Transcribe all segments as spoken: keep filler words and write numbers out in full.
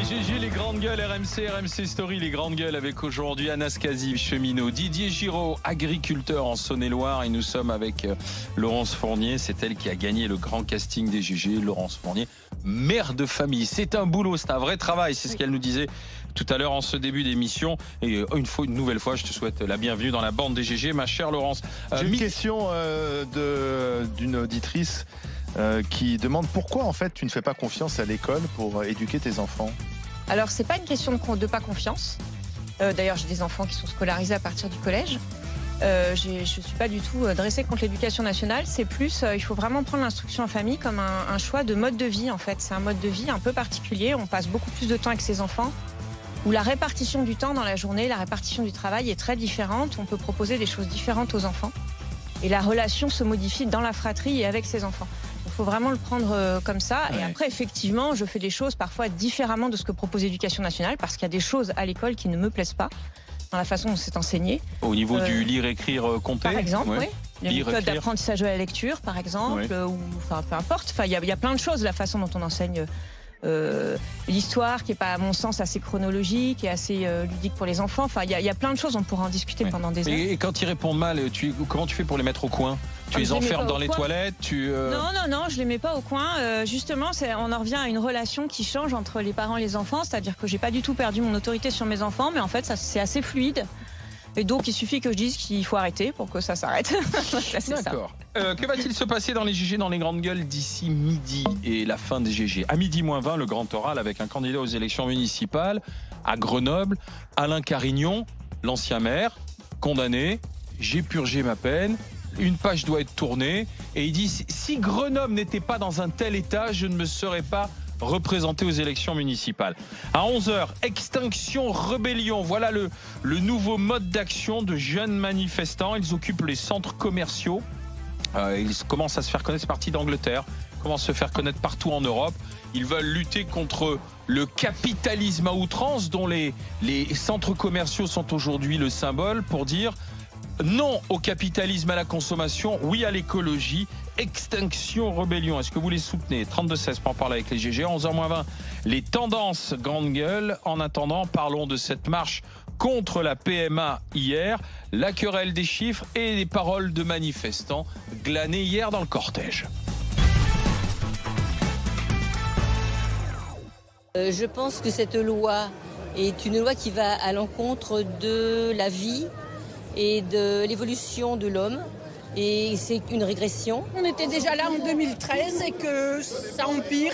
G G, les grandes gueules, R M C, R M C Story, les grandes gueules avec aujourd'hui Anas Kazi, cheminot, Didier Giraud, agriculteur en Saône-et-Loire, et nous sommes avec Laurence Fournier, c'est elle qui a gagné le grand casting des G G. Laurence Fournier, mère de famille, c'est un boulot, c'est un vrai travail, c'est ce qu'elle nous disait tout à l'heure en ce début d'émission. Et une fois, une nouvelle fois, je te souhaite la bienvenue dans la bande des G G, ma chère Laurence. J'ai euh, une question euh, de, d'une auditrice euh, qui demande pourquoi en fait tu ne fais pas confiance à l'école pour éduquer tes enfants. Alors c'est pas une question de, de pas confiance. Euh, D'ailleurs j'ai des enfants qui sont scolarisés à partir du collège. Euh, je ne suis pas du tout dressée contre l'éducation nationale. C'est plus, euh, il faut vraiment prendre l'instruction en famille comme un, un choix de mode de vie en fait. C'est un mode de vie un peu particulier. On passe beaucoup plus de temps avec ses enfants, où la répartition du temps dans la journée, la répartition du travail est très différente. On peut proposer des choses différentes aux enfants. Et la relation se modifie dans la fratrie et avec ses enfants. Il faut vraiment le prendre euh, comme ça. Ouais. Et après, effectivement, je fais des choses parfois différemment de ce que propose l'éducation nationale, parce qu'il y a des choses à l'école qui ne me plaisent pas dans la façon dont c'est enseigné. Au niveau euh, du lire, écrire, compter, par exemple, ouais. Oui. Les méthodes d'apprentissage de la lecture, par exemple, ouais. ou enfin peu importe. Enfin, il y, y a plein de choses, la façon dont on enseigne. Euh, l'histoire qui est pas à mon sens assez chronologique et assez euh, ludique pour les enfants. Enfin, il y, y a plein de choses, on pourra en discuter ouais. pendant des heures. Et, et quand ils répondent mal, tu, comment tu fais pour les mettre au coin? Tu ah, les enfermes dans les coin. toilettes tu, euh... Non, non, non, je les mets pas au coin. Euh, justement, on en revient à une relation qui change entre les parents et les enfants, c'est-à-dire que j'ai pas du tout perdu mon autorité sur mes enfants, mais en fait, c'est assez fluide. Et donc, il suffit que je dise qu'il faut arrêter pour que ça s'arrête. D'accord. Euh, que va-t-il se passer dans les G G, dans les grandes gueules, d'ici midi et la fin des G G? À midi moins vingt, le grand oral avec un candidat aux élections municipales à Grenoble, Alain Carignon, l'ancien maire, condamné. J'ai purgé ma peine. Une page doit être tournée. Et il dit, si Grenoble n'était pas dans un tel état, je ne me serais pas représenté aux élections municipales. À onze heures, Extinction Rebellion. Voilà le, le nouveau mode d'action de jeunes manifestants. Ils occupent les centres commerciaux. Euh, ils commencent à se faire connaître, c'est parti d'Angleterre, commencent à se faire connaître partout en Europe. Ils veulent lutter contre le capitalisme à outrance dont les, les centres commerciaux sont aujourd'hui le symbole, pour dire non au capitalisme, à la consommation, oui à l'écologie. Extinction Rebellion, est-ce que vous les soutenez? Trente-deux seize pour en parler avec les G G. onze heures moins vingt, les tendances grande gueule. En attendant, parlons de cette marche contre la P M A hier, la querelle des chiffres et les paroles de manifestants glanées hier dans le cortège. Euh, je pense que cette loi est une loi qui va à l'encontre de la vie et de l'évolution de l'homme. Et c'est une régression. On était déjà là en deux mille treize et que ça empire.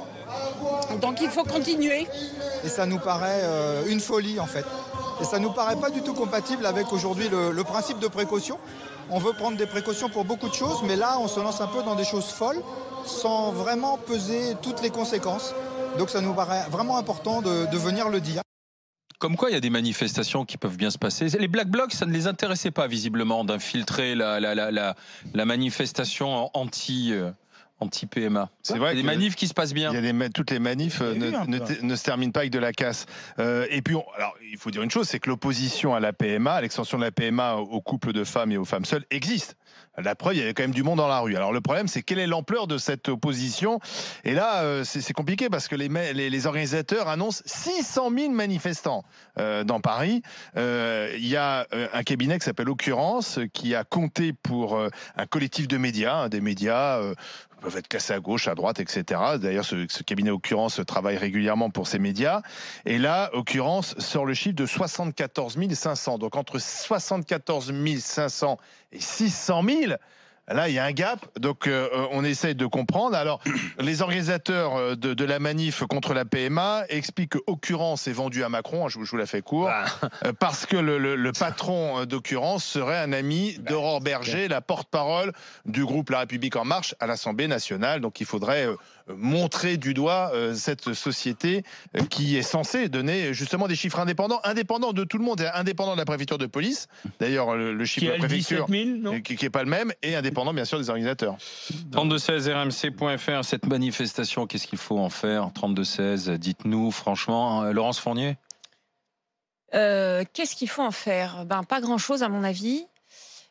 Donc il faut continuer. Et ça nous paraît euh, une folie en fait. Et ça nous paraît pas du tout compatible avec aujourd'hui le, le principe de précaution. On veut prendre des précautions pour beaucoup de choses, mais là on se lance un peu dans des choses folles sans vraiment peser toutes les conséquences. Donc ça nous paraît vraiment important de, de venir le dire. Comme quoi, il y a des manifestations qui peuvent bien se passer. Les Black Blocs, ça ne les intéressait pas visiblement d'infiltrer la, la, la, la, la manifestation anti... Euh... anti-P M A. C'est vrai. Il y a des manifs qui se passent bien. Il y a des, toutes les manifs ne, ne, ne se terminent pas avec de la casse. Euh, et puis, on, alors, il faut dire une chose, c'est que l'opposition à la P M A, à l'extension de la P M A aux couples de femmes et aux femmes seules, existe. La preuve, il y avait quand même du monde dans la rue. Alors le problème, c'est quelle est l'ampleur de cette opposition? Et là, euh, c'est compliqué parce que les, les, les organisateurs annoncent six cent mille manifestants euh, dans Paris. Euh, il y a euh, un cabinet qui s'appelle Occurrence qui a compté pour euh, un collectif de médias, hein, des médias euh, peuvent être classés à gauche, à droite, et cetera. D'ailleurs, ce, ce cabinet Occurrence travaille régulièrement pour ces médias. Et là, Occurrence sort le chiffre de soixante-quatorze mille cinq cents. Donc entre soixante-quatorze mille cinq cents et six cent mille, là, il y a un gap, donc euh, on essaye de comprendre. Alors, les organisateurs de, de la manif contre la P M A expliquent que Occurrence est vendu à Macron, je, je vous la fais court, ah. euh, parce que le, le, le patron d'Occurrence serait un ami d'Aurore Berger, la porte-parole du groupe La République En Marche à l'Assemblée nationale. Donc, il faudrait euh, montrer du doigt euh, cette société euh, qui est censée donner justement des chiffres indépendants, indépendants de tout le monde, indépendants de la préfecture de police. D'ailleurs, le, le chiffre de la préfecture, mille, qui n'est pas le même, et indépendant bien sûr des organisateurs. trente-deux seize R M C point F R, cette manifestation, qu'est-ce qu'il faut en faire? Trente-deux seize, dites-nous franchement. Laurence Fournier. euh, Qu'est-ce qu'il faut en faire? Ben, pas grand-chose à mon avis.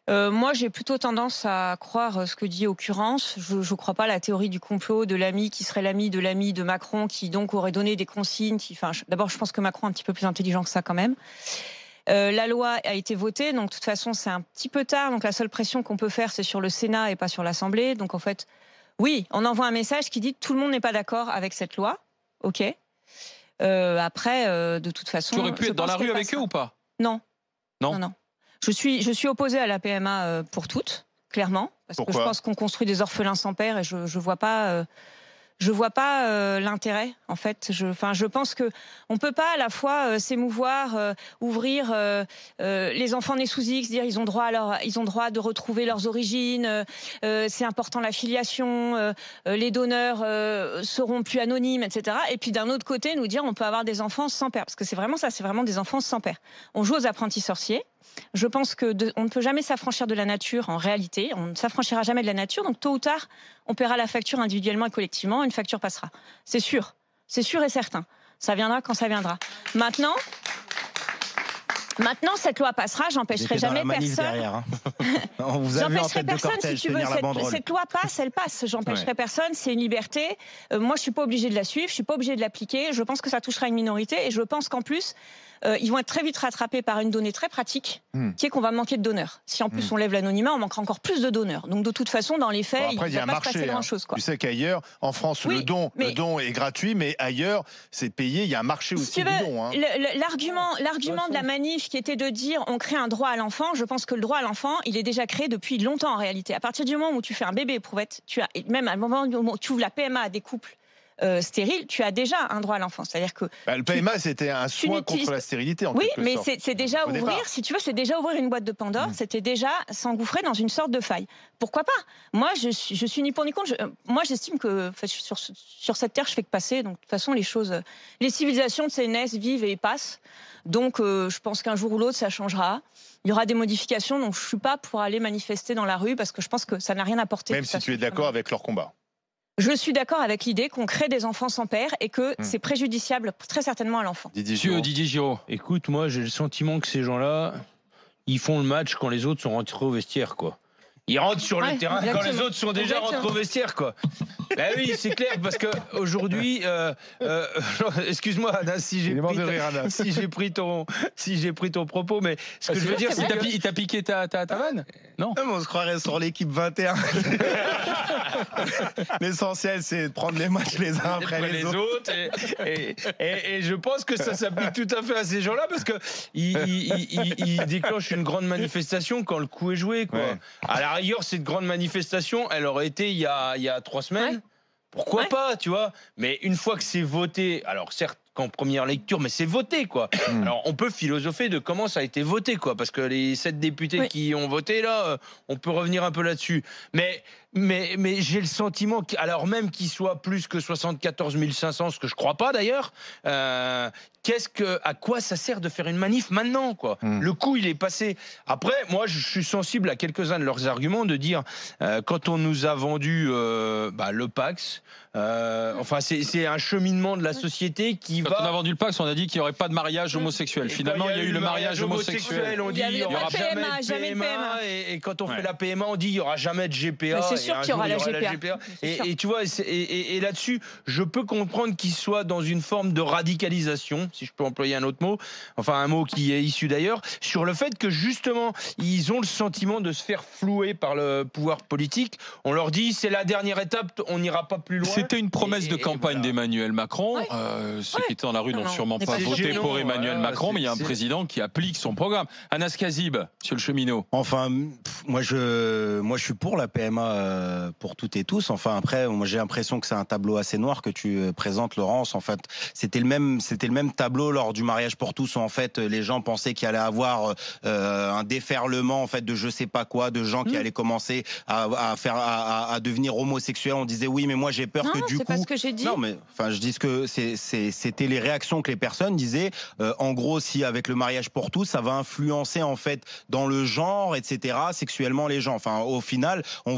Euh, moi, j'ai plutôt tendance à croire ce que dit Occurrence. Je ne crois pas à la théorie du complot de l'ami qui serait l'ami de l'ami de Macron, qui donc aurait donné des consignes. Qui, enfin, d'abord, je pense que Macron est un petit peu plus intelligent que ça quand même. Euh, la loi a été votée, donc de toute façon, c'est un petit peu tard. Donc la seule pression qu'on peut faire, c'est sur le Sénat et pas sur l'Assemblée. Donc en fait, oui, on envoie un message qui dit que tout le monde n'est pas d'accord avec cette loi. OK. Euh, après, euh, de toute façon... Tu aurais pu être dans la rue avec eux ou pas? Non. Non. Non, non. Je suis, je suis opposée à la P M A euh, pour toutes, clairement, parce Pourquoi? que je pense qu'on construit des orphelins sans père et je ne vois pas, euh, je vois pas euh, l'intérêt, en fait. Je, enfin, je pense qu'on ne peut pas à la fois euh, s'émouvoir, euh, ouvrir euh, euh, les enfants nés sous X, dire ils ont droit, à leur, ils ont droit de retrouver leurs origines, euh, c'est important la filiation, euh, les donneurs euh, seront plus anonymes, et cetera. Et puis d'un autre côté, nous dire on peut avoir des enfants sans père, parce que c'est vraiment ça, c'est vraiment des enfants sans père. On joue aux apprentis sorciers. Je pense que de, on ne peut jamais s'affranchir de la nature en réalité. On ne s'affranchira jamais de la nature. Donc tôt ou tard, on paiera la facture individuellement et collectivement. Une facture passera. C'est sûr. C'est sûr et certain. Ça viendra quand ça viendra. Maintenant... Maintenant, cette loi passera, j'empêcherai jamais personne. Hein. On vous a vu en tête de cortège, si tu veux, cette, cette loi passe, elle passe. J'empêcherai ouais. personne, c'est une liberté. Euh, moi, je suis pas obligée de la suivre, je suis pas obligée de l'appliquer. Je pense que ça touchera une minorité et je pense qu'en plus, euh, ils vont être très vite rattrapés par une donnée très pratique, mmh. qui est qu'on va manquer de donneurs. Si en plus mmh. on lève l'anonymat, on manquera encore plus de donneurs. Donc de toute façon, dans les faits, bon, après, il ne va pas marché, se passer grand-chose. Hein. Tu sais qu'ailleurs, en France, oui, le don, mais... le don est gratuit, mais ailleurs, c'est payé. Il y a un marché aussi si du don. Hein. L'argument, l'argument de la manif qui était de dire on crée un droit à l'enfant, je pense que le droit à l'enfant, il est déjà créé depuis longtemps en réalité. À partir du moment où tu fais un bébé éprouvette, tu as, même à un moment où tu ouvres la P M A à des couples euh, stériles, tu as déjà un droit à l'enfant. C'est-à-dire que bah, le P M A, c'était un soin contre la stérilité en oui, quelque mais sorte. c'est, c'est déjà ouvrir, départ. Si tu veux, c'est déjà ouvrir une boîte de Pandore, mmh. c'était déjà s'engouffrer dans une sorte de faille. Pourquoi pas? Moi, je suis, je suis ni pour ni contre. Je, moi, j'estime que sur, sur cette terre, je fais que passer. Donc, de toute façon, les choses, les civilisations de naissent, vivent et passent. Donc, euh, je pense qu'un jour ou l'autre, ça changera. Il y aura des modifications, donc je ne suis pas pour aller manifester dans la rue parce que je pense que ça n'a rien apporté. Même si tu es d'accord avec leur combat. Je suis d'accord avec l'idée qu'on crée des enfants sans père et que mmh. c'est préjudiciable très certainement à l'enfant. Didier Giraud. Didier Giraud. Écoute, moi j'ai le sentiment que ces gens-là, ils font le match quand les autres sont rentrés au vestiaire, quoi. Ils rentrent sur le ouais, terrain exactement. Quand les autres sont déjà exactement. rentrés au vestiaire, quoi. Ben oui, c'est clair, parce qu'aujourd'hui, euh, euh, excuse-moi, Anna, si j'ai pris, rire, Anna. si j'ai pris ton, si j'ai pris ton propos, mais ce que ah, je veux dire, c'est que... il t'a piqué ta, ta, ta vanne. Non, non mais on se croirait sur l'équipe vingt et un. L'essentiel, c'est de prendre les matchs les uns après les, les autres. autres et, et, et, et je pense que ça s'applique tout à fait à ces gens-là, parce que ils, ils, ils, ils déclenchent une grande manifestation quand le coup est joué, quoi. Ouais. À la rigueur, cette grande manifestation, elle aurait été il y a, il y a trois semaines. Ouais. Pourquoi ouais. pas, tu vois? Mais une fois que c'est voté, alors certes qu'en première lecture, mais c'est voté, quoi. Mmh. Alors on peut philosopher de comment ça a été voté, quoi, parce que les sept députés oui. qui ont voté là, on peut revenir un peu là-dessus. Mais mais mais j'ai le sentiment qu'alors même qu'il soit plus que soixante-quatorze mille cinq cents, ce que je crois pas d'ailleurs. Euh, Qu'est-ce que, à quoi ça sert de faire une manif maintenant, quoi? Mmh. Le coup, il est passé. Après, moi, je suis sensible à quelques-uns de leurs arguments de dire euh, quand on nous a vendu euh, bah, le Pax, euh, enfin, c'est, c'est un cheminement de la société qui quand va. Quand on a vendu le Pax, on a dit qu'il n'y aurait pas de mariage homosexuel. Et Finalement, il y a eu le mariage homosexuel. On dit il n'y aura jamais de P M A. Et, et quand on ouais. fait la P M A, on dit il n'y aura jamais de G P A. Mais c'est sûr qu'il y aura la G P A. G P A. Et, et tu vois, et, et, et là-dessus, je peux comprendre qu'ils soient dans une forme de radicalisation, si je peux employer un autre mot, enfin un mot qui est issu d'ailleurs, sur le fait que justement ils ont le sentiment de se faire flouer par le pouvoir politique. On leur dit c'est la dernière étape, on n'ira pas plus loin. C'était une promesse et, de campagne voilà. d'Emmanuel Macron. Ouais. Euh, ceux ouais. qui étaient dans la rue n'ont sûrement pas voté pour Emmanuel voilà, Macron, mais il y a un c'est... président qui applique son programme. Anas Kazib, monsieur le cheminot. Enfin, pff, moi je, moi je suis pour la P M A euh, pour toutes et tous. Enfin après, moi j'ai l'impression que c'est un tableau assez noir que tu euh, présentes, Laurence. En fait, c'était le même, c'était le même tableau lors du mariage pour tous où en fait les gens pensaient qu'il allait avoir euh, un déferlement en fait de je sais pas quoi, de gens qui mmh. allaient commencer à, à faire à, à devenir homosexuels. On disait oui mais moi j'ai peur non, que du c'est coup pas ce que j'ai dit. Non mais enfin je dis que c'est, c'est c'était les réactions que les personnes disaient euh, en gros si avec le mariage pour tous ça va influencer en fait dans le genre etc sexuellement les gens. Enfin au final on voit que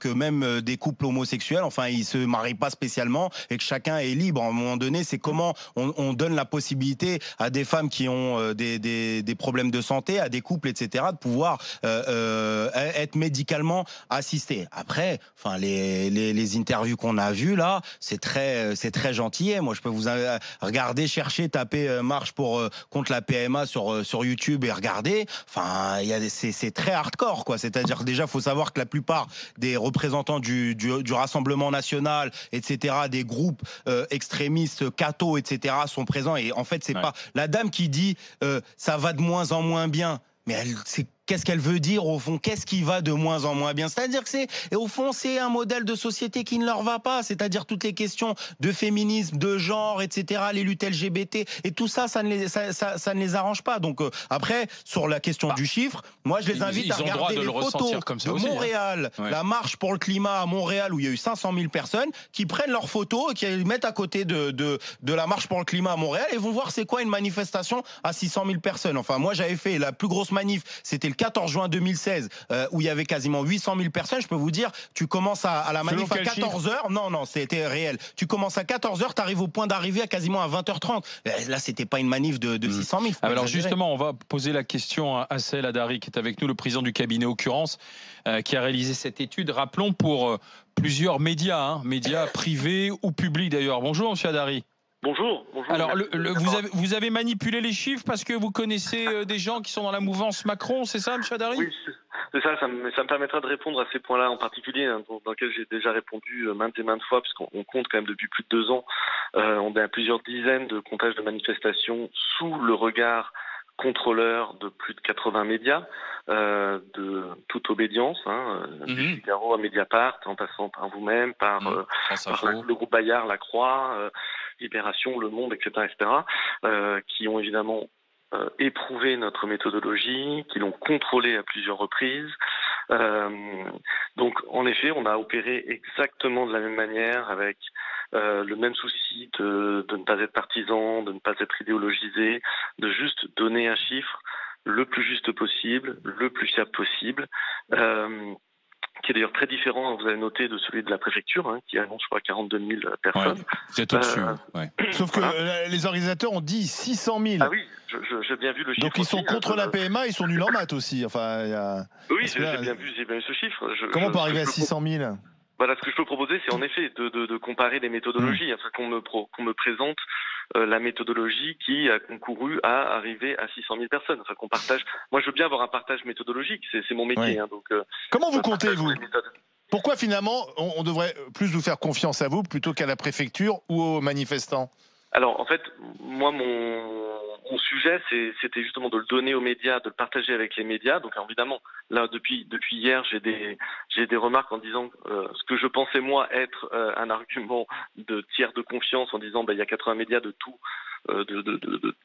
même des couples homosexuels, enfin, ils se marient pas spécialement et que chacun est libre. À un moment donné, c'est comment on, on donne la possibilité à des femmes qui ont des, des, des problèmes de santé, à des couples, et cetera, de pouvoir euh, euh, être médicalement assistés. Après, enfin, les, les, les interviews qu'on a vues là, c'est très, c'est très gentil. Moi, je peux vous regarder, chercher, taper marche pour contre la P M A sur sur YouTube et regarder. Enfin, il y a c'est, c'est très hardcore, quoi. C'est-à-dire que déjà, faut savoir que la plupart des représentants du, du, du Rassemblement national, et cetera, des groupes euh, extrémistes, cathos, et cetera, sont présents. Et en fait, c'est ouais. pas la dame qui dit euh, ça va de moins en moins bien. Mais elle, c'est qu'est-ce qu'elle veut dire au fond? Qu'est-ce qui va de moins en moins bien? C'est-à-dire que c'est, et au fond, c'est un modèle de société qui ne leur va pas. C'est-à-dire toutes les questions de féminisme, de genre, et cetera, les luttes L G B T, et tout ça, ça ne les, ça, ça, ça ne les arrange pas. Donc euh, après, sur la question bah, du chiffre, moi, je les invite ils, à ils regarder les photos comme ça de aussi, Montréal, hein. ouais. la marche pour le climat à Montréal, où il y a eu cinq cent mille personnes, qui prennent leurs photos et qui les mettent à côté de, de, de la marche pour le climat à Montréal, et vont voir c'est quoi une manifestation à six cent mille personnes. Enfin, moi, j'avais fait la plus grosse manif, c'était le quatorze juin deux mille seize, euh, où il y avait quasiment huit cent mille personnes. Je peux vous dire, tu commences à, à la manif à quatorze heures. Non, non, c'était réel. Tu commences à quatorze heures, tu arrives au point d'arrivée à quasiment à vingt heures trente. Là, c'était pas une manif de, de mmh. six cent mille. Alors justement, on va poser la question à Assel Adari, qui est avec nous, le président du cabinet Occurrence, euh, qui a réalisé cette étude. Rappelons pour euh, plusieurs médias, hein, médias privés ou publics d'ailleurs. Bonjour, monsieur Adari. Bonjour, bonjour. Alors, le, le, vous, avez, vous avez manipulé les chiffres parce que vous connaissez euh, des gens qui sont dans la mouvance Macron, c'est ça, M. Adari? Oui, c'est ça, ça me, ça me permettra de répondre à ces points-là en particulier, hein, dans, dans lesquels j'ai déjà répondu euh, maintes et maintes fois, puisqu'on on compte quand même depuis plus de deux ans. Euh, on a plusieurs dizaines de comptages de manifestations sous le regard contrôleur de plus de quatre-vingts médias, euh, de toute obédience, hein, mm-hmm. du Figaro à Mediapart, en passant par vous-même, par, mm-hmm. euh, par la, le groupe Bayard, La Croix, euh, Libération, Le Monde, et cetera, et cetera, euh, qui ont évidemment euh, éprouvé notre méthodologie, qui l'ont contrôlée à plusieurs reprises. Euh, donc, en effet, on a opéré exactement de la même manière, avec euh, le même souci de, de ne pas être partisan, de ne pas être idéologisé, de juste donner un chiffre le plus juste possible, le plus fiable possible. Euh, qui est d'ailleurs très différent, vous avez noté, de celui de la préfecture, hein, qui annonce, je crois, quarante-deux mille personnes. Ouais, vous êtes au-dessus. Euh, ouais. Sauf que voilà. les organisateurs ont dit six cent mille. Ah oui, je, je, j'ai bien vu le chiffre. Donc ils sont aussi, contre hein, la P M A, ils sont nuls en maths aussi. Enfin, y a... Oui, j'ai, là, j'ai, bien vu, j'ai bien vu ce chiffre. Je, comment je, on peut arriver à six cent mille? Voilà, ce que je peux proposer, c'est en effet de, de, de comparer les méthodologies, mmh. enfin, qu'on me, pro, qu'on me présente euh, la méthodologie qui a concouru à arriver à six cent mille personnes. Enfin, qu'on partage. Moi, je veux bien avoir un partage méthodologique, c'est, c'est mon métier. Oui. Hein, donc, euh, comment vous comptez, vous? Pourquoi finalement on, on devrait plus vous faire confiance à vous plutôt qu'à la préfecture ou aux manifestants? Alors, en fait, moi, mon, mon sujet, c'est, c'était justement de le donner aux médias, de le partager avec les médias. Donc, évidemment, là, depuis depuis hier, j'ai des j'ai des remarques en disant euh, ce que je pensais moi être euh, un argument de tiers de confiance, en disant bah il y a quatre-vingts médias de tout. Euh, de, de, de, de,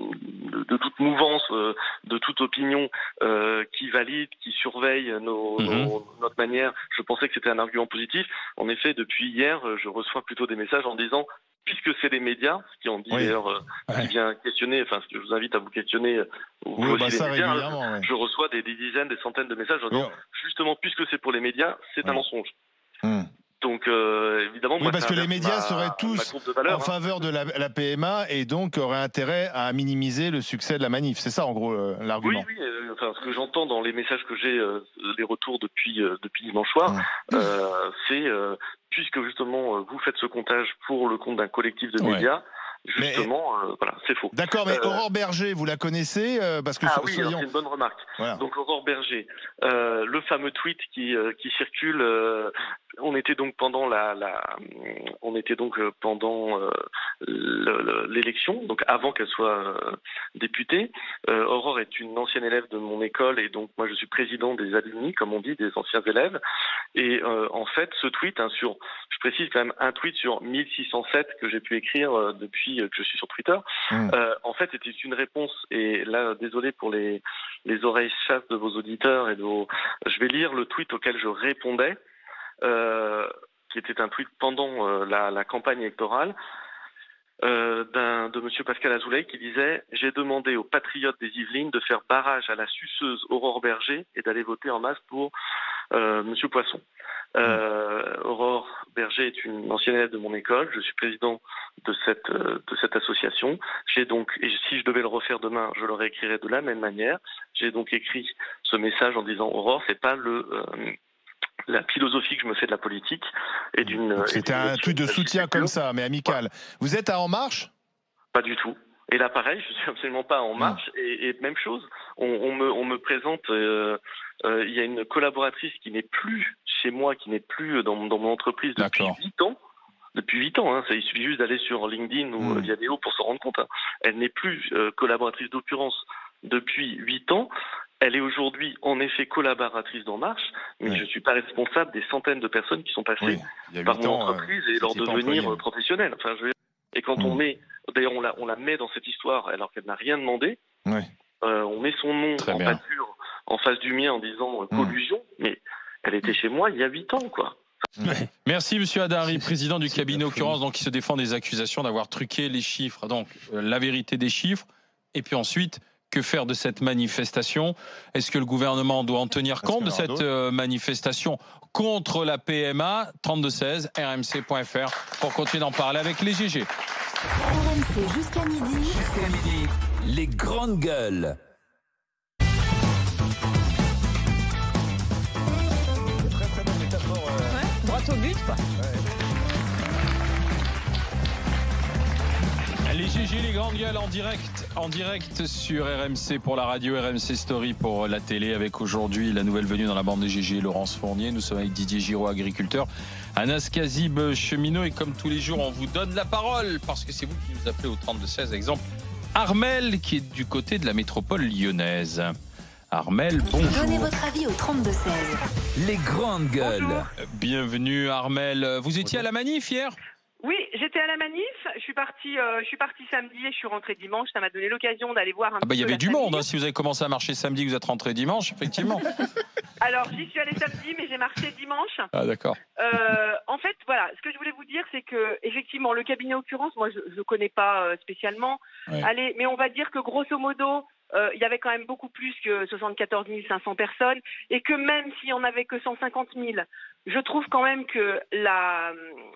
de, de toute mouvance, euh, de toute opinion euh, qui valide, qui surveille nos, mmh. nos, notre manière. Je pensais que c'était un argument positif. En effet, depuis hier, je reçois plutôt des messages en disant, puisque c'est les médias, ce qui en dit oui. d'ailleurs, euh, ouais. qui vient questionner, enfin, ce que je vous invite à vous questionner, vous oui, aussi bah les ça médias, ouais. je reçois des, des dizaines, des centaines de messages en disant, oui. justement, puisque c'est pour les médias, c'est oui. un mensonge. Mmh. Donc euh, évidemment, oui, moi, parce que les médias ma, seraient tous de valeur, en hein. faveur de la, la P M A et donc auraient intérêt à minimiser le succès de la manif. C'est ça, en gros, euh, l'argument. Oui, oui. Euh, enfin, ce que j'entends dans les messages que j'ai, euh, les retours depuis euh, depuis dimanche soir, mmh. euh, c'est euh, puisque justement euh, vous faites ce comptage pour le compte d'un collectif de médias. Ouais. Justement, mais, euh, voilà, c'est faux. D'accord, mais euh, Aurore Berger, vous la connaissez euh, parce que Ah so, oui, soyons... alors, c'est une bonne remarque. Voilà. Donc Aurore Berger, euh, le fameux tweet qui euh, qui circule. Euh, on était donc pendant la, la on était donc pendant euh, le, le, l'élection, donc avant qu'elle soit euh, députée. Euh, Aurore est une ancienne élève de mon école et donc moi je suis président des alumni, comme on dit, des anciens élèves. Et euh, en fait, ce tweet, hein, sur, je précise quand même un tweet sur mille six cent sept que j'ai pu écrire euh, depuis que je suis sur Twitter, mmh. euh, en fait, c'était une réponse, et là, désolé pour les, les oreilles chasses de vos auditeurs, et de vos... je vais lire le tweet auquel je répondais, euh, qui était un tweet pendant euh, la, la campagne électorale, euh, d'un, de monsieur Pascal Azoulay, qui disait « J'ai demandé aux patriotes des Yvelines de faire barrage à la suceuse Aurore Berger et d'aller voter en masse pour euh, Monsieur Poisson. Euh, Aurore Berger est une ancienne élève de mon école. Je suis président de cette euh, de cette association. J'ai donc, et si je devais le refaire demain, je le réécrirais de la même manière. J'ai donc écrit ce message en disant Aurore, c'est pas le euh, la philosophie que je me fais de la politique et d'une. C'était un truc de soutien comme ça, mais amical. Vous êtes à En Marche ? Pas du tout. Et là, pareil, je suis absolument pas En Marche. Mmh. Et, et même chose, on, on me on me présente. Euh, euh, il y a une collaboratrice qui n'est plus chez moi, qui n'est plus dans, dans mon entreprise depuis huit ans. Depuis huit ans, hein, ça, il suffit juste d'aller sur LinkedIn ou mmh. Viadeo pour se rendre compte. Hein. Elle n'est plus euh, collaboratrice d'occurrence depuis huit ans. Elle est aujourd'hui en effet collaboratrice d'En Marche, mais oui. je ne suis pas responsable des centaines de personnes qui sont passées oui. par mon ans, entreprise euh, et leur devenir professionnel. Enfin, je veux dire, et quand mmh. on met, d'ailleurs on la, on la met dans cette histoire alors qu'elle n'a rien demandé, oui. euh, on met son nom Très en bien. pâture en face du mien en disant euh, collusion, mmh. mais elle était chez moi il y a huit ans, quoi. Ouais. Merci Monsieur Hadari, président du cabinet Occurrence, donc qui se défend des accusations d'avoir truqué les chiffres. Donc euh, la vérité des chiffres, et puis ensuite, que faire de cette manifestation? Est-ce que le gouvernement doit en tenir compte de cette euh, manifestation contre la P M A? Trente-deux seize, R M C point F R pour continuer d'en parler avec les G G. R M C jusqu'à midi. Jusqu'à midi, les grandes gueules. Droit au but, quoi. Ouais. Les G G, les grandes gueules en direct, en direct sur R M C pour la radio, R M C Story pour la télé, avec aujourd'hui la nouvelle venue dans la bande des G G, Laurence Fournier. Nous sommes avec Didier Giraud, agriculteur, Anas Kazib, cheminot, et comme tous les jours, on vous donne la parole parce que c'est vous qui nous appelez au trente-deux seize. Exemple, Armel qui est du côté de la métropole lyonnaise. Armel, bonjour. Donnez votre avis au trente-deux seize. Les grandes gueules. Bonjour. Bienvenue Armel. Vous étiez à la manif hier ? Oui, j'étais à la manif. Je suis partie, euh, je suis partie samedi et je suis rentrée dimanche. Ça m'a donné l'occasion d'aller voir un ah bah, peu. Il y avait du monde. Hein, si vous avez commencé à marcher samedi, vous êtes rentré dimanche, effectivement. Alors j'y suis allée samedi, mais j'ai marché dimanche. Ah d'accord. Euh, en fait, voilà, ce que je voulais vous dire, c'est que effectivement, le cabinet Occurrence, moi, je ne connais pas euh, spécialement. Ouais. Allez, mais on va dire que grosso modo. Euh, il y avait quand même beaucoup plus que soixante-quatorze mille cinq cents personnes et que même s'il n'y en avait que cent cinquante mille, je trouve quand même que la,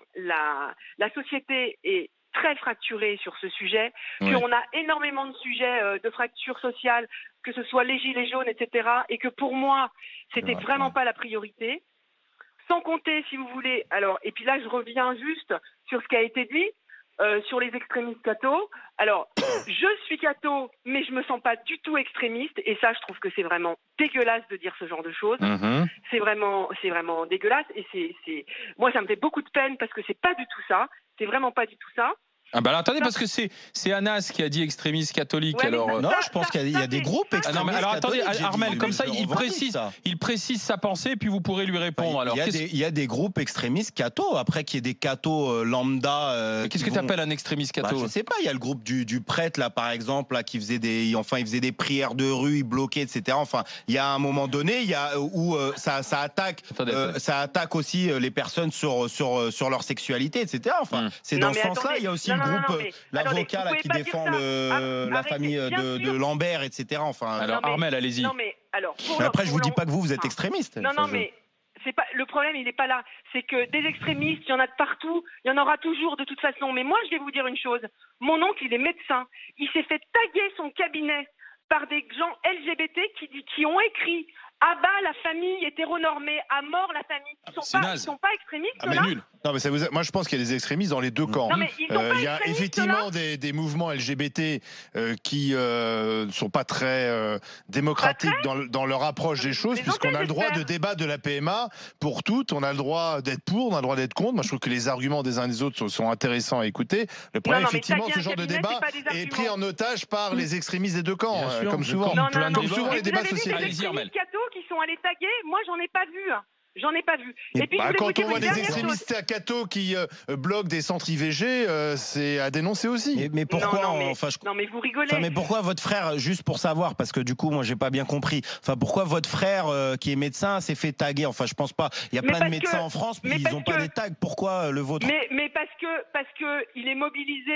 la, la société est très fracturée sur ce sujet, oui. qu'on a énormément de sujets euh, de fracture sociale, que ce soit les gilets jaunes, et cetera, et que pour moi, c'était ouais, vraiment ouais. pas la priorité. Sans compter, si vous voulez, alors, et puis là, je reviens juste sur ce qui a été dit, Euh, sur les extrémistes cathos. Alors, je suis catho, mais je me sens pas du tout extrémiste, et ça, je trouve que c'est vraiment dégueulasse de dire ce genre de choses. Mmh. C'est vraiment, c'est vraiment dégueulasse, et c'est, c'est, moi, ça me fait beaucoup de peine parce que c'est pas du tout ça. C'est vraiment pas du tout ça. Ah bah alors, attendez, parce que c'est, c'est Anas qui a dit extrémiste catholique. Ouais, alors ça, non, ça, je pense ça, qu'il y a, il y a des groupes extrémistes. Ah non, mais alors attendez, Armel, comme ça, il précise, ça. il précise sa pensée, et puis vous pourrez lui répondre. Alors, il, y a des, il y a des groupes extrémistes cathos. Après, qu'il y ait des cathos euh, lambda. Euh, qu'est-ce que tu appelles un extrémiste catho? Bah, je sais pas. Il y a le groupe du, du prêtre là, par exemple, là, qui faisait des, enfin, il faisait des prières de rue, il bloquait, et cetera. Enfin, il y a un moment donné, il y a où euh, ça, ça attaque, attendez, euh, attendez. ça attaque aussi les personnes sur sur sur leur sexualité, et cetera. Enfin, mmh. c'est non, dans ce sens-là. Il y a aussi non, le groupe. Non, non, l'avocat là, qui défend le, la famille de, de Lambert, et cetera. Enfin, alors mais, Armel, allez-y. Non mais alors. Pour mais après, pour je vous dis pas que vous vous êtes extrémiste. Non, non, mais c'est pas le problème. Il n'est pas là. C'est que des extrémistes, il y en a de partout. Il y en aura toujours de toute façon. Mais moi, je vais vous dire une chose. Mon oncle, il est médecin. Il s'est fait taguer son cabinet par des gens L G B T qui, qui ont écrit à bas la famille hétéronormée, à mort la famille. Ils sont pas, ils sont pas extrémistes ah, mais là. Nul. Non mais ça vous a... moi je pense qu'il y a des extrémistes dans les deux camps. Non, mais ils sont euh, pas il y a effectivement des, des mouvements L G B T euh, qui ne euh, sont pas très euh, démocratiques pas très dans, dans leur approche des choses, puisqu'on a le droit de débattre de la P M A pour toutes, on a le droit d'être pour, on a le droit d'être contre. Moi je trouve que les arguments des uns et des autres sont, sont intéressants à écouter. Le problème non, non, effectivement, ce genre de débat est pris en otage par mmh. les extrémistes des deux camps, euh, sûr, comme souvent. Non, non, comme non, souvent les débats sociaux. Les extrémistes cathos qui sont allés taguer, moi j'en ai pas vu. J'en ai pas vu. Et, et puis, bah, quand on voit des extrémistes à Cato qui euh, bloquent des centres I V G, euh, c'est à dénoncer aussi. Mais, mais pourquoi non, non, mais, enfin, je... non, mais vous rigolez. Enfin, mais pourquoi votre frère, juste pour savoir, parce que du coup, moi, j'ai pas bien compris. Enfin, pourquoi votre frère, euh, qui est médecin, s'est fait taguer? Enfin, je pense pas. Il y a mais plein de médecins que, en France, mais, mais ils ont pas que, des tags. Pourquoi le vôtre? Mais, mais parce que parce que il est mobilisé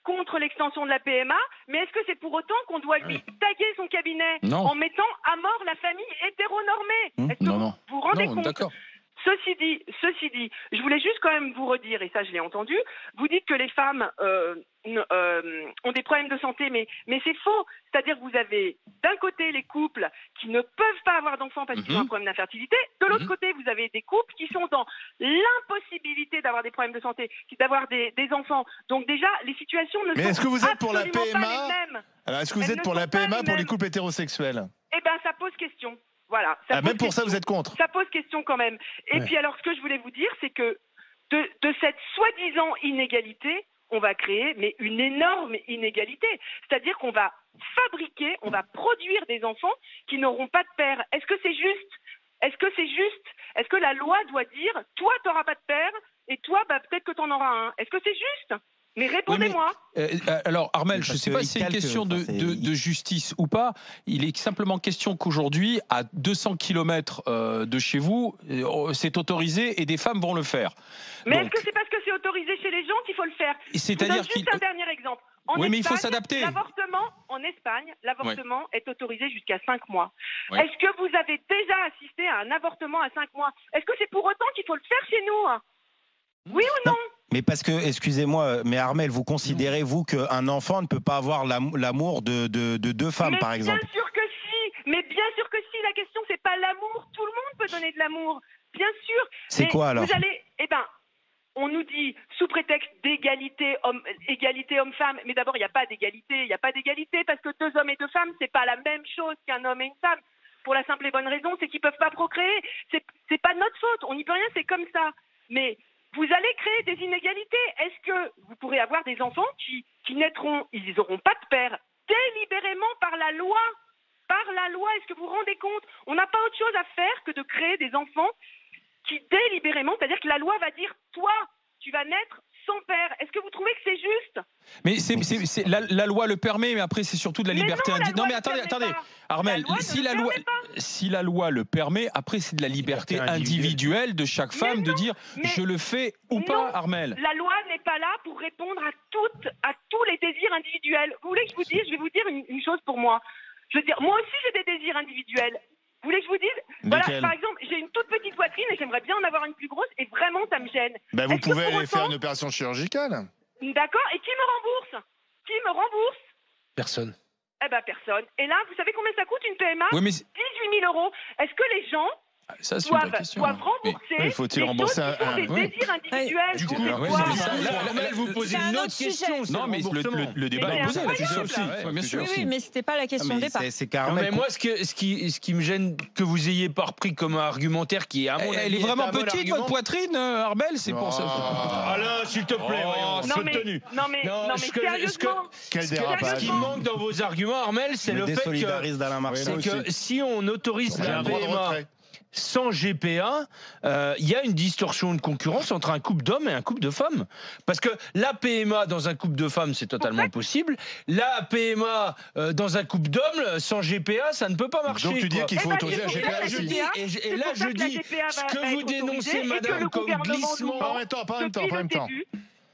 contre l'extension de la P M A, mais est-ce que c'est pour autant qu'on doit lui taguer son cabinet non. en mettant à mort la famille hétéronormée? Mmh, Est-ce que non, vous non. vous rendez non, compte? D'accord. Ceci dit, ceci dit, je voulais juste quand même vous redire, et ça je l'ai entendu, vous dites que les femmes euh, euh, ont des problèmes de santé, mais, mais c'est faux. C'est-à-dire que vous avez d'un côté les couples qui ne peuvent pas avoir d'enfants parce qu'ils Mm-hmm. ont un problème d'infertilité, de l'autre Mm-hmm. côté vous avez des couples qui sont dans l'impossibilité d'avoir des problèmes de santé, d'avoir des, des enfants. Donc déjà, les situations ne Mais sont est-ce que vous êtes pour la absolument P M A? pas les mêmes. Alors, est-ce que vous Elles êtes ne pour sont la pas P M A les pour les mêmes. couples hétérosexuels? Eh ben, ça pose question. Voilà. Ça Ah, pose même pour ça, question. vous êtes contre? Ça pose question quand même. Et Ouais. puis alors, ce que je voulais vous dire, c'est que de, de cette soi-disant inégalité, on va créer mais une énorme inégalité. C'est-à-dire qu'on va fabriquer, on va produire des enfants qui n'auront pas de père. Est-ce que c'est juste? Est-ce que c'est juste? Est-ce que la loi doit dire, toi, tu n'auras pas de père et toi, bah, peut-être que tu en auras un? Est-ce que c'est juste? Mais répondez-moi. Oui, mais, euh, alors, Armel, je ne sais pas si c'est une question de, enfin, de, de justice ou pas. Il est simplement question qu'aujourd'hui, à deux cents kilomètres euh, de chez vous, euh, c'est autorisé et des femmes vont le faire. Mais Donc, est-ce que c'est parce que c'est autorisé chez les gens qu'il faut le faire? c'est-à-dire Je vous donne juste qu'il- un dernier exemple. En Oui, mais il faut Espagne, s'adapter. L'avortement, en Espagne, l'avortement est autorisé jusqu'à cinq mois. Oui. Est-ce que vous avez déjà assisté à un avortement à cinq mois? Est-ce que c'est pour autant qu'il faut le faire chez nous? hein Oui ou non? Mais parce que, excusez-moi, mais Armel, vous considérez, vous, qu'un enfant ne peut pas avoir l'am- l'amour de, de, de deux femmes, Mais par exemple? bien sûr que si. Mais bien sûr que si. La question, c'est pas l'amour. Tout le monde peut donner de l'amour. Bien sûr. C'est Mais quoi, alors? Vous allez. Eh ben. On nous dit, sous prétexte d'égalité homme, égalité homme-femme, mais d'abord, il n'y a pas d'égalité. Il n'y a pas d'égalité parce que deux hommes et deux femmes, c'est pas la même chose qu'un homme et une femme. Pour la simple et bonne raison, c'est qu'ils peuvent pas procréer. C'est, c'est pas de notre faute. On n'y peut rien, c'est comme ça. Mais vous allez créer des inégalités. Est-ce que vous pourrez avoir des enfants qui, qui naîtront, ils n'auront pas de père, délibérément par la loi? Par la loi, est-ce que vous vous rendez compte? On n'a pas autre chose à faire que de créer des enfants qui délibérément, c'est-à-dire que la loi va dire, toi, tu vas naître sans père. Est-ce que vous trouvez que c'est juste? Mais c'est, c'est, c'est- la, la loi le permet, mais après c'est surtout de la Mais liberté non, la individuelle. Non, loi mais ne attendez, permet attendez, pas. Armel, La loi ne si le la loi, permet pas. si la loi le permet, après c'est de la liberté, Liberté individuelle de chaque Mais femme de non, dire mais je le fais ou non, pas, Armel. La loi n'est pas là pour répondre à toutes, à tous les désirs individuels. Vous voulez que je vous dise? Je vais vous dire une, une chose pour moi. Je veux dire, moi aussi j'ai des désirs individuels. Vous voulez que je vous dise? Voilà, Lesquels? par exemple, j'ai une toute petite poitrine et j'aimerais bien en avoir une plus grosse et vraiment ça me gêne. Ben, vous Est-ce que pouvez pour aller faire autant- une opération chirurgicale. D'accord. Et qui me rembourse? Qui me rembourse? Personne. Eh ben personne. Et là, vous savez combien ça coûte une P M A? Oui, mais dix-huit mille euros. Est-ce que les gens ça c'est une vraie doivent, question. doivent Mais- rembourser Oui, faut-il les rembourser choses qui sont un- des oui. désirs individuels? Du coup, Vous oui, quoi mais ça, Là, la- Armel, vous posez c'est un une autre autre sujet. question. c'est Non, mais le, remboursement. le- le débat Mais est posé c'est là-dessus incroyable. aussi. Ouais, bien sûr. Oui, oui, mais c'était pas la question de départ. C'est c'est Non, qu'Armel. mais moi, ce, que, ce, qui, ce qui me gêne que vous ayez pas repris comme un argumentaire qui est à mon Elle, avis, elle est vraiment un bon petite, argument. votre poitrine, euh, Armel, c'est pour ça. Ah là, s'il te plaît, Oh, voyons, c'est Non peu mais, de tenue. non mais, Non, non mais ce que- sérieusement. Quel Ce que- dérapage. ce qui manque dans vos arguments, Armel, c'est Je me le fait que, désolidarise d'Alain Marchal. c'est moi que aussi. si on autorise J'ai la un droit de P M A retrait. sans G P A, euh, il y a une distorsion de concurrence entre un couple d'hommes et un couple de femmes. Parce que la P M A dans un couple de femmes, c'est totalement possible. La P M A euh, dans un couple d'hommes, sans G P A, ça ne peut pas marcher. Donc tu dis quoi. qu'il faut Eh ben, autoriser la c'est G pour P A ça que je la aussi. dis, G P A, et, je- et c'est là pour ça je que la dis, G P A va- ce que va vous être dénoncez, autorisée et que madame, le comme gouvernement glissement. nous Pas en même temps, pas en même temps, depuis pas en le même temps. début.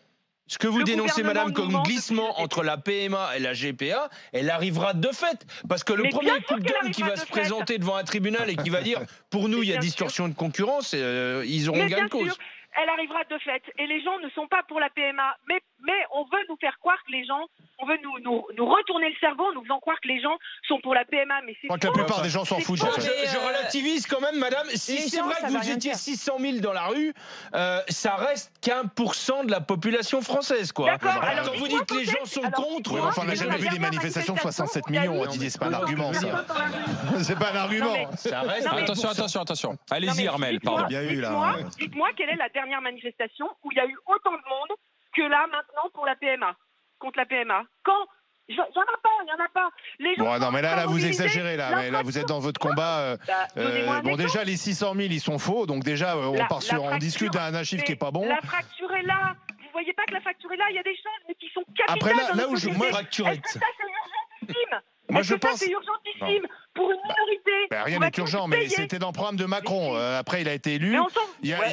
Ce que vous Le dénoncez, gouvernement madame, nous comme ment depuis glissement le début. entre la P M A et la G P A, elle arrivera de fait. Parce que le Mais premier bien sûr couple qu'elle d'hommes qui va arrivera se de fait. présenter devant un tribunal et qui va dire pour nous, Mais il y a bien distorsion de concurrence, euh, ils auront Mais gain bien de cause. sûr, elle arrivera de fait. Et les gens ne sont pas pour la P M A. Mais, mais on veut nous faire croire que les gens, on veut nous, nous, nous retourner le cerveau en nous faisant croire que les gens sont pour la P M A. Mais c'est Je crois que la faux. plupart des gens s'en C'est foutent. faux. en fait. Je, je Mais, euh, relativise quand même, madame. Si les c'est gens, vrai ça que va vous rien étiez faire. six cent mille dans la rue, euh, ça reste qu'un pour cent de la population française, quoi. D'accord, Alors, alors quand vous dites-moi dites que les quand gens est-ce- sont alors, contre, Oui, mais enfin, on n'a Dites-moi, jamais vu des dernière manifestations de soixante-sept manifestation, millions, il y a eu- Didier, c'est pas un argument, ça. Personne dans la rue. C'est pas un argument. Non, mais- ça reste. Non, mais- Attention, attention, attention. Non, Allez-y, mais Armel, dites-moi- pardon. Bien eu, là. Dites-moi, dites-moi quelle est la dernière manifestation où il y a eu autant de monde que là maintenant pour la P M A, contre la P M A. Quand Il n'y en a pas, il n'y en a pas. Les gens Bon, non, mais là, sont là, vous mobilisés. exagérez, là. Mais là, vous êtes dans votre combat. euh, Bah, donnez-moi un euh, bon, exemple. déjà, les six cent mille, ils sont faux. Donc, déjà, euh, on, La- part la sur, on fracture, discute d'un chiffre mais qui est pas bon. La fracture est là. Vous voyez pas que la fracture est là. Il y a des choses mais qui sont capitales. Après, là- dans là notre où je- société. moi, fracturette. Est-ce que ça, c'est urgentissime Moi, Est-ce je que ça, pense- c'est urgentissime pour une minorité Ben, rien on va n'est tous urgent, mais payer. c'était dans le programme de Macron. Mais si. Euh, après, il a été élu. Mais on s'en... Il y a- Ouais, bah, Bah,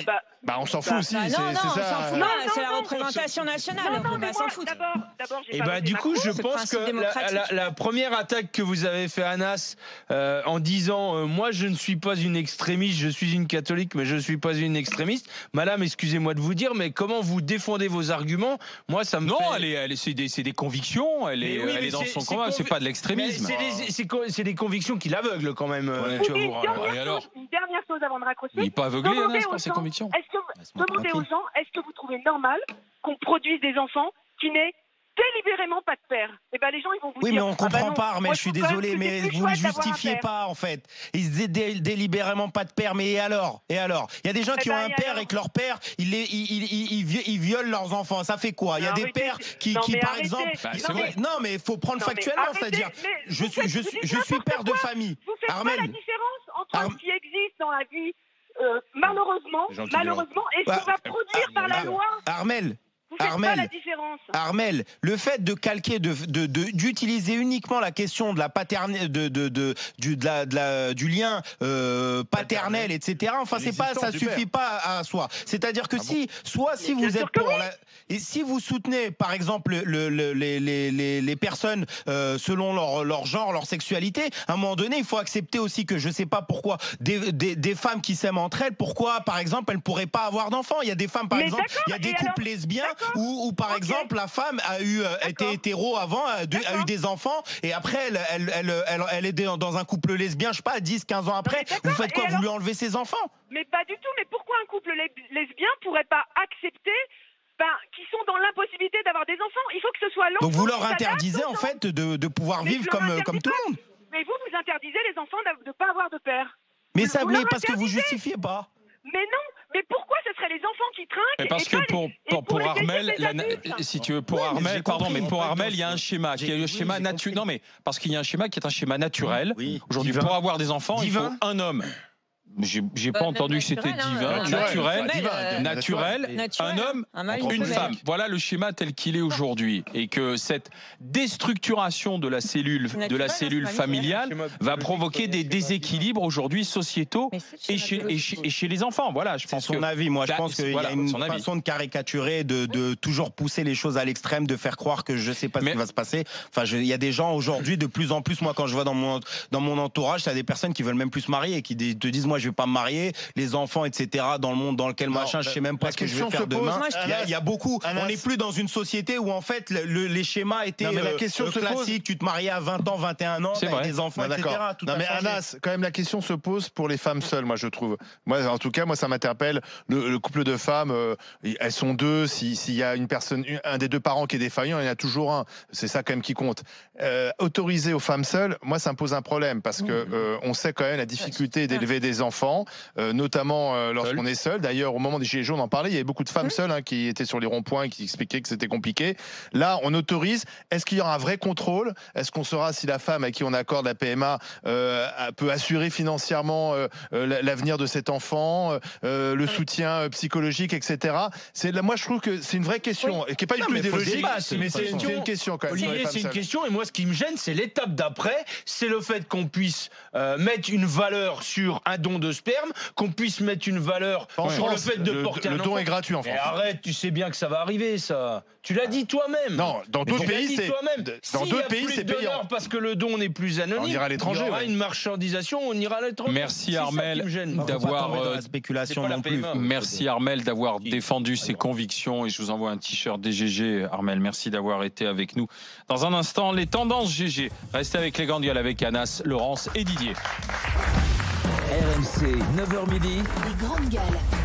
Bah, on s'en fout aussi. Bah, non, c'est, non, c'est on ça. s'en fout. Non, Non, c'est non, la non, représentation nationale. Non, on non, peut mais pas moi, s'en foutre. d'abord, d'abord, j'ai Et pas bah voté du coup, Macron. je c'est le pense principe que la, démocratique. la- la première attaque que vous avez fait Anas euh, en disant euh, moi je ne suis pas une extrémiste, je suis une catholique, mais je ne suis pas une extrémiste. Madame, excusez-moi de vous dire, mais comment vous défendez vos arguments? Moi, ça me Non, fait... elle est, elle est, c'est des, c'est des convictions. Elle est, Mais oui, elle mais est dans c'est- son c'est combat. C'est convi- pas de Mais l'extrémisme. c'est des, c'est co- c'est des convictions qui l'aveuglent quand même. euh, Ouais. tu vas Et vous- une dernière, Et alors chose, une dernière chose avant de raccrocher. Il est pas aveuglé, Demandez Anas, aux par ses gens, convictions. Est-ce que, Laisse-moi demandez aux tranquille. gens, est-ce que vous trouvez normal qu'on produise des enfants qui n'aient délibérément pas de père? Eh ben les gens ils vont vous Oui, dire. mais on ah bah comprend non, pas, Armel, moi, je suis trouve quand même désolé, que c'est mais plus vous ne chouette d'avoir un justifiez père. pas, en fait. Ils disaient dé- délibérément pas de père, mais et alors? Et alors? Il y a des gens Eh qui ben, ont un et père alors et que leur père, il les, il, il, il, il vi- il viole leurs enfants. Ça fait quoi? Il y a Mais des arrêtez, pères qui, non, qui mais par arrêtez. exemple. Bah, non, c'est mais, vrai. non, mais il faut prendre Non, mais factuellement, arrêtez, c'est-à-dire, mais je vous suis, faites- je vous suis, dites je suis n'importe père de quoi. famille. Vous faites Armel. pas la différence entre Arm- ce qui existe dans la vie, euh, malheureusement, Les gens qui malheureusement, et ce Bah, qu'on va produire par la loi. Armel. Vous faites Armel. pas la différence. Armel, le fait de calquer, de, de, de- d'utiliser uniquement la question de la paternité, de, de, de, du, de la, de la- du lien euh, paternel, et cetera. Enfin, c'est pas, ça L'existence du suffit père. pas à, à soi. C'est-à-dire que si, soit si bien vous sûr êtes que pour oui. la, et si vous soutenez, par exemple, le, le- les, les, les, les personnes euh, selon leur, leur genre, leur sexualité, à un moment donné, il faut accepter aussi que je sais pas pourquoi des, des, des femmes qui s'aiment entre elles, pourquoi, par exemple, elles pourraient pas avoir d'enfants. Il y a des femmes, par Mais exemple, d'accord, il y a des et couples alors lesbiens D'accord. où, où, par Ok. exemple, la femme a eu euh, été D'accord. hétéro avant, a, de- a eu D'accord. des enfants, et après, elle, elle, elle, elle, elle est dans dans un couple lesbien, je sais pas, dix, quinze ans après. mais d'accord, Vous faites quoi? et Vous alors lui enlevez ses enfants? Mais pas du tout. Mais pourquoi un couple lé- lesbien pourrait pas accepter ben, qui sont dans l'impossibilité d'avoir des enfants? Il faut que ce soit l'enfant. Donc vous leur qui s'adapte interdisez aux en gens. fait de, de pouvoir Mais je vivre leur comme, interdis comme tout pas. le monde. Mais vous, vous interdisez les enfants de ne pas avoir de père. Mais Vous- ça, vous mais leur parce que vous interdisez. justifiez pas. Mais non. Mais pourquoi ce seraient les enfants qui trinquent Mais parce et que pas pour, les, et pour, pour les Armel, laisser la- des adultes? si tu veux, pour Oui, mais Armel, j'ai pardon, compris. mais pour Armel, il y a un schéma, qui est le J'ai- schéma oui, j'ai naturel. compris. Non, mais parce qu'il y a un schéma qui est un schéma naturel. Oui. Aujourd'hui, Divin. pour avoir des enfants, Divin. il faut un homme. J'ai j'ai pas Bah, entendu que c'était naturel, hein, divin, euh, naturel, femelle, euh, naturel, naturel, un homme, un mâle, une femelle. femme. Voilà le schéma tel qu'il est aujourd'hui, et que cette déstructuration de la cellule, de naturel, la hein, cellule c'est familiale, Schéma va biologique, provoquer des schéma déséquilibres aujourd'hui sociétaux Mais c'est le et schéma chez, et, biologique. chez, et chez les enfants. Voilà, je C'est pense son que avis. Moi, je Bah, pense qu'il voilà, y a une son avis. façon de caricaturer, de, de toujours pousser les choses à l'extrême, de faire croire que je sais pas Mais- ce qui va se passer. Enfin, je- il y a des gens aujourd'hui, de plus en plus, moi, quand je vois dans mon, dans mon entourage, t'as des personnes qui veulent même plus se marier et qui dé- te disent, moi, je vais pas me marier, les enfants, et cetera, dans le monde dans lequel Non, machin, je la- sais même pas la ce que je question vais faire se pose, demain. Moi, je- Il y, a, il y a beaucoup. Anas. On n'est plus dans une société où, en fait, le- le- les schémas étaient Non, mais la euh, question euh, se pose- classiques. Tu te mariais à vingt ans, vingt et un ans, C'est t'avais vrai. des enfants, Non, et d'accord. cetera. Tout non a mais changé. Anas, quand même la question se pose pour les femmes seules, moi je trouve. Moi, en tout cas, moi ça m'interpelle. Le, le couple de femmes, euh, elles sont deux. Si- S'il y a une personne, un des deux parents qui est défaillant, il y en a toujours un. C'est ça quand même qui compte. Euh, autoriser aux femmes seules, moi ça me pose un problème parce que euh, on sait quand même la difficulté d'élever des enfants, euh, notamment euh, lorsqu'on est seul. D'ailleurs, au moment des Gilets jaunes, on en parlait. Il y avait beaucoup de femmes seules hein, qui étaient sur les ronds-points et qui expliquaient que c'était compliqué. Là, on autorise. Est-ce qu'il y aura un vrai contrôle? Est-ce qu'on saura si la femme à qui on accorde la P M A euh, peut assurer financièrement euh, euh, l'avenir de cet enfant, euh, le soutien euh, psychologique, et cetera. C'est là, moi, je trouve que c'est une vraie question, et qui n'est pas du Non, tout mais faut idéologique, débattre, mais de c'est toute une, façon. c'est une question quand même. sur les Olivier, femmes c'est une seules. question, et moi, ce qui me gêne, c'est l'étape d'après, c'est le fait qu'on puisse euh, mettre une valeur sur un don de sperme, qu'on puisse mettre une valeur En sur France, le fait de le, porter le un don enfant. est gratuit en Mais France. arrête, tu sais bien que ça va arriver, ça. Tu l'as dit toi-même. Non, dans Mais d'autres tu l'as pays, dit c'est toi-même. dans S'il y d'autres a pays, plus c'est de payant. donneurs parce que le don n'est plus anonyme. On ira à l'étranger, Il y aura ouais. une marchandisation, on ira à l'étranger. Merci, C'est ça Armel, qui me gêne. Faut pas d'avoir, tomber dans euh, la spéculation c'est pas la non plus. P M A. Merci Armel d'avoir défendu ses convictions, et je vous envoie un t-shirt des G G. Armel, merci d'avoir été avec nous. Dans un instant, les tendances G G. Restez avec les grandes gueules avec Anas, Laurence et Didier. R M C, neuf heures midi. Les grandes gueules.